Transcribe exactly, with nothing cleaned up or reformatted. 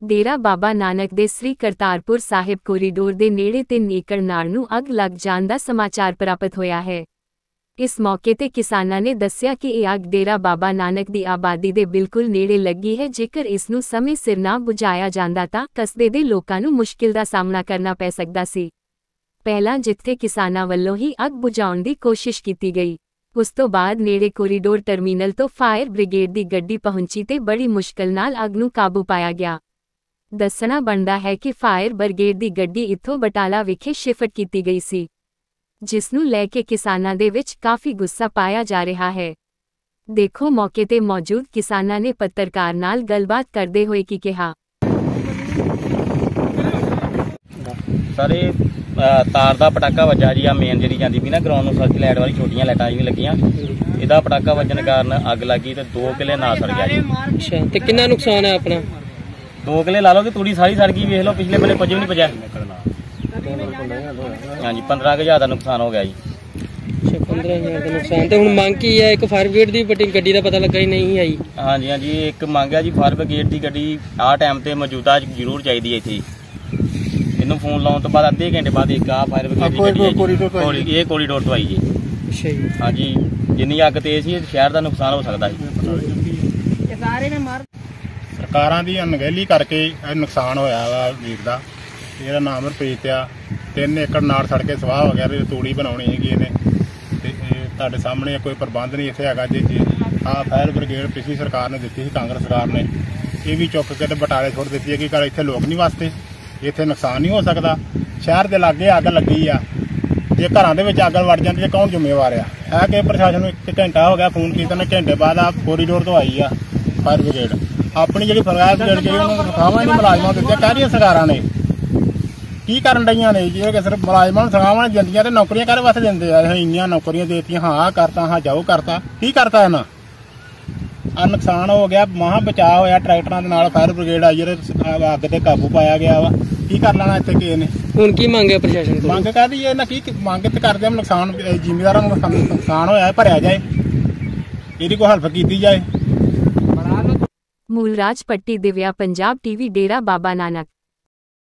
डेरा बाबा नानक दे श्री करतारपुर साहिब कोरीडोर दे नेड़े तीन एकड़ नाड़ नूं अग लग जाण दा समाचार प्राप्त होया है। इस मौके ते किसानां ने दस्सिया कि यह अग डेरा बाबा नानक दी आबादी दे बिल्कुल नेड़े लगी है। जेकर इसनूं समय सिर ना बुझाया जांदा तां कस्बे दे लोकां नूं मुश्किल दा सामना करना पै सकदा सी। पहलां जिथे किसानां वल्लों ही अग बुझाउण दी कोशिश कीती गई, उस तो बाद नेड़े कोरीडोर टर्मीनल तो फायर ब्रिगेड दी गड्डी पहुंची ते बड़ी मुश्किल नाल अग नूं काबू पाया गया। दसना बनदा है कि फायर ब्रिगेड दी गड्डी इत्थों बटाला विखे शिफ्ट कीती गई सी, जिसनूं लैके किसानां दे विच काफ़ी गुस्सा पाया जा रहा है। देखो मौके ते मौजूद किसानां ने पत्रकार नाल गलबात करदे होए की कहा। सर तार का पटाका वजा जी आ मेन जी जाती भी ना ग्राउंड में सर्च लाइट वाली छोटियां लाइटां भी लगियां, इहदा पटाका वजन कारण अग लगी तो दो किले ना सड़ गया जी। अच्छा ते कितना नुकसान है अपना? दो किले ला लो कि तूड़ी सारी सड़ गई, वेख लो पिछले बने कुछ भी नहीं बचा। हाँ जी पंद्रह हजार का नुकसान हो गया जी। अच्छा पंद्रह हजार का नुकसान तो हुण मंग की है? एक फायर ब्रिगेड दी बटी गड्डी दा पता लगा ही नहीं आई। हाँ जी हाँ जी एक मंगया जी फायर ब्रिगेड की गड्डी आ टाइम ते मौजूदा जरूर चाहिए इत्थे। इन्हू फोन लाने तो बाद अद्धे घंटे बाद एक आ फायर ब्रिगेड ये कोरीडोर तो आई जी। अच्छा जी हाँ जी जिन्नी अग तेज सी शहर का नुकसान हो सकता है। सरकारां दी अनगहली करके नुकसान होया वा वीर दा। ਇਹਦਾ ਨਾਮ ਰਪੀਤ ਆ। ਤਿੰਨ ਏਕੜ ਨਾੜ ਸੜ ਕੇ ਸਵਾਹ ਹੋ ਗਿਆ ਤੇ ਤੂੜੀ ਬਣਾਉਣੀ ਹੈਗੀ ਇਹਨੇ ਤੇ ਤੁਹਾਡੇ ਸਾਹਮਣੇ ਕੋਈ ਪ੍ਰਬੰਧ ਨਹੀਂ ਇੱਥੇ ਹੈਗਾ ਜੀ। ਆ ਫਾਇਰ ਬ੍ਰਿਗੇਡ ਪਿਛਲੀ ਸਰਕਾਰ ਨੇ ਦਿੱਤੀ ਸੀ, ਕਾਂਗਰਸ ਸਰਕਾਰ ਨੇ, ਇਹ ਵੀ ਚੁੱਕ ਕੇ ਤੇ ਬਟਾਲੇ ਸੁੱਟ ਦਿੱਤੀ ਹੈ ਕਿ ਘਰ ਇੱਥੇ ਲੋਕ ਨਹੀਂ ਵਸਦੇ, ਇੱਥੇ ਨੁਕਸਾਨ ਨਹੀਂ ਹੋ ਸਕਦਾ। ਸ਼ਹਿਰ ਦੇ ਲਾਗੇ ਅੱਗ ਲੱਗੀ ਆ, ਜੇ ਘਰਾਂ ਦੇ ਵਿੱਚ ਅੱਗ ਵੜ ਜਾਂਦੀ ਤੇ ਕੌਣ ਜ਼ਿੰਮੇਵਾਰ ਆ? ਹੈ ਕਿ ਪ੍ਰਸ਼ਾਸਨ ਨੂੰ ਇੱਕ ਘੰਟਾ ਹੋ ਗਿਆ ਫੋਨ ਕੀਤਾ ਨੇ, ਘੰਟੇ ਬਾਅਦ ਆ ਕੋਰੀਡੋਰ ਤੋਂ ਆਈ ਆ ਫਾਇਰ ਬ੍ਰਿਗੇਡ। ਆਪਣੀ ਜਿਹੜੀ ਫਾਇਰ ਬ੍ਰਿਗੇਡ ਜਿਹੜੀ ਉਹਨਾਂ ਨੂੰ ਤਨਖਾਹਾਂ ਨਹੀਂ ਮੁਲਾਜ਼ਮਾਂ ਦਿੱਤੀਆਂ ਕਹਿ ਰਹੀਆਂ ਸਰਕਾਰਾਂ ਨੇ, ਕੀ ਕਰਨ ਡਈਆਂ ਨੇ ਜੀ? ਕਿ ਸਿਰਫ ਮੁਲਾਜ਼ਮਾਂ ਨੂੰ ਤਨਖਾਹਾਂ ਦਿੰਦੀਆਂ ਤੇ ਨੌਕਰੀਆਂ ਕਾਹਦੇ ਵਾਸਤੇ ਦਿੰਦੇ ਆ? ਇੰਨੀਆਂ ਨੌਕਰੀਆਂ ਦੇਤੀਆਂ, ਹਾਂ ਕਰਤਾ ਹਾਂ ਜਾਓ ਕਰਤਾ, ਕੀ ਕਰਤਾ ਇਹਨਾਂ? ਆ ਨੁਕਸਾਨ ਹੋ ਗਿਆ, ਮਹਾ ਬਚਾਅ ਹੋਇਆ ਟਰੈਕਟਰਾਂ ਦੇ ਨਾਲ, ਫਾਇਰ ਬ੍ਰਿਗੇਡ ਆਈ ਜਿਹੜੇ ਅੱਗ ਤੇ ਕਾਬੂ ਪਾਇਆ ਗਿਆ ਵਾ। ਕੀ ਕਰ ਲੈਣਾ ਇੱਥੇ ਕਿਸੇ ਨੇ? ਹੁਣ ਕੀ ਮੰਗ ਹੈ ਪ੍ਰਸ਼ਾਸਨ ਕੋਲ? ਮੰਗ ਕਾਹਦੀ ਹੈ ਨਾ, ਕੀ ਮੰਗ ਤੇ ਕਰਦੇ ਆ? ਨੁਕਸਾਨ ਜ਼ਿਮੀਂਦਾਰਾਂ ਨੂੰ ਨੁਕਸਾਨ ਹੋਇਆ ਭਰਿਆ ਜਾਏ, ਇਹਦੀ ਕੋਈ ਹੈਲਪ ਕੀਤੀ ਜਾਏ। मूलराज पट्टी दिव्या पंजाब टीवी डेरा बाबा नानक।